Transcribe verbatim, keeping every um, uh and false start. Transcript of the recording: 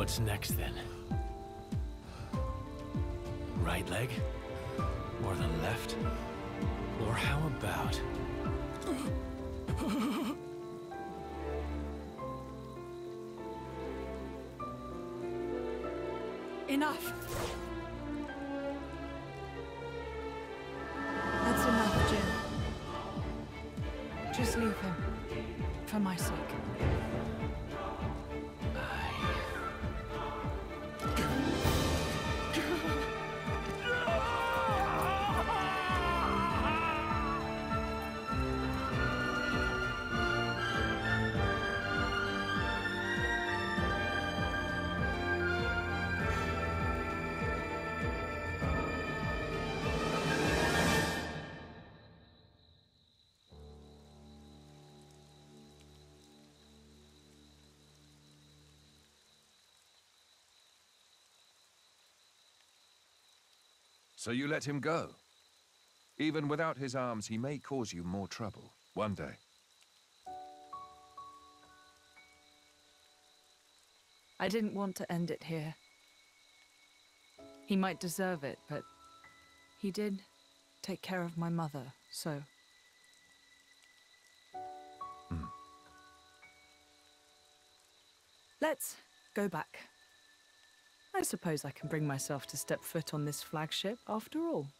What's next, then? Right leg? Or the left? Or how about... Enough! That's enough, Jin. Just leave him. For my sake. So you let him go? Even without his arms, he may cause you more trouble, one day. I didn't want to end it here. He might deserve it, but he did take care of my mother, so... Hmm. Let's go back. I suppose I can bring myself to step foot on this flagship, after all.